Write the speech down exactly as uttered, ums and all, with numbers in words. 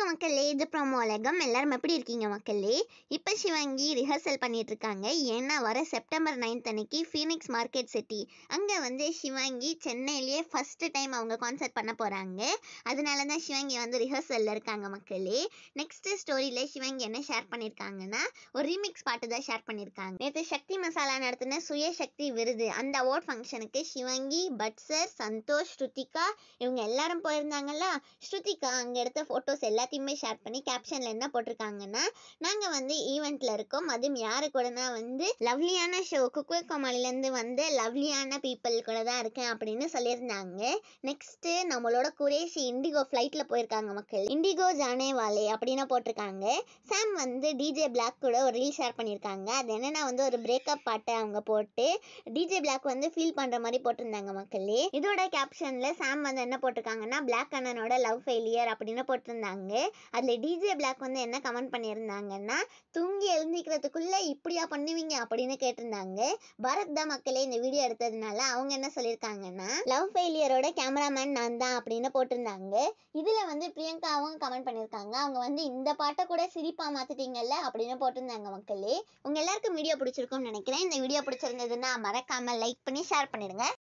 வணக்கம் மக்களே, இது ப்ரோமோ உலகம். எல்லாரும் எப்படி இருக்கீங்க மக்களே? இப்போ சிவாங்கி ரிஹர்சல் பண்ணிட்டு இருக்காங்க. ஏன்னா வர செப்டம்பர் நைன்த் அன்னைக்கு ஃபீனிக்ஸ் மார்க்கெட் சிட்டி அங்கே வந்து சிவாங்கி சென்னையிலேயே ஃபர்ஸ்ட் டைம் அவங்க கான்சர்ட் பண்ண போகிறாங்க. அதனால தான் சிவாங்கி வந்து ரிஹர்சலில் இருக்காங்க மக்களே. நெக்ஸ்ட் ஸ்டோரியில் சிவாங்கி என்ன ஷேர் பண்ணியிருக்காங்கன்னா, ஒரு ரீமிக்ஸ் பாட்டு தான் ஷேர் பண்ணியிருக்காங்க. நேற்று சக்தி மசாலா நடத்தின சுயசக்தி விருது அந்த அவார்ட் ஃபங்க்ஷனுக்கு சிவாங்கி, பட்சர், சந்தோஷ், ஸ்ருதிகா இவங்க எல்லாரும் போயிருந்தாங்களா. ஸ்ருதிகா அங்கே எடுத்த ஃபோட்டோஸ் எல்லாத்தையுமே ஷேர் பண்ணி கேப்ஷனில் என்ன போட்டிருக்காங்கன்னா, நாங்கள் வந்து ஈவெண்ட்டில் இருக்கோம், அதுவும் யாரு கூடனா வந்து லவ்லியான ஷோ குக்வே கோமாளிலேருந்து வந்து லவ்லியான பீப்புள் கூட தான் இருக்கேன் அப்படின்னு சொல்லியிருந்தாங்க. நெக்ஸ்ட்டு நம்மளோட குரேஷி இண்டிகோ ஃப்ளைட்டில் போயிருக்காங்க மக்கள். இண்டிகோ ஜானே வாலே அப்படின்னு போட்டிருக்காங்க. சாம் வந்து டிஜே பிளாக் கூட ஒரு ரீல் ஷேர் பண்ணியிருக்காங்க. அது என்னென்னா வந்து ஒரு பிரேக்கப் பாட்டை அவங்க போட்டு டிஜே பிளாக் வந்து ஃபீல் பண்ணுற மாதிரி போட்டிருந்தாங்க மக்களே. இதோட கேப்ஷனில் சாம் வந்து என்ன போட்டிருக்காங்கன்னா, பிளாக் அண்ணனோட லவ் ஃபெயிலியர் அப்படின்னு போட்டிருந்தாங்க. அதில் டிஜே பிளாக் வந்து என்ன கமெண்ட் பண்ணியிருந்தாங்கன்னா, தூங்கி எழுந்திக்கிறதுக்குள்ளே இப்படியா பண்ணுவீங்க அப்படின்னு கேட்டிருந்தாங்க. பாரத் தான் மக்களே இந்த வீடியோ எடுத்ததுனால அவங்க என்ன சொல்லியிருக்காங்கன்னா, லவ் ஃபெயிலியரோட கேமராமேன் நான் தான் அப்படின்னு போட்டிருந்தாங்க. இதில் வந்து பிரியங்காவும் கமெண்ட் பண்ணியிருக்காங்க. அவங்க வந்து இந்த பாட்டை கூட சிரிப்பாக மாற்றிட்டீங்கல்ல அப்படின்னு போட்டிருந்தாங்க மக்களே. உங்கள் எல்லாருக்கும் வீடியோ பிடிச்சிருக்கும்னு நினைக்கிறேன். இந்த வீடியோ பிடிச்சிருந்ததுன்னா மறக்காமல் லைக் பண்ணி ஷேர் பண்ணிடுங்க.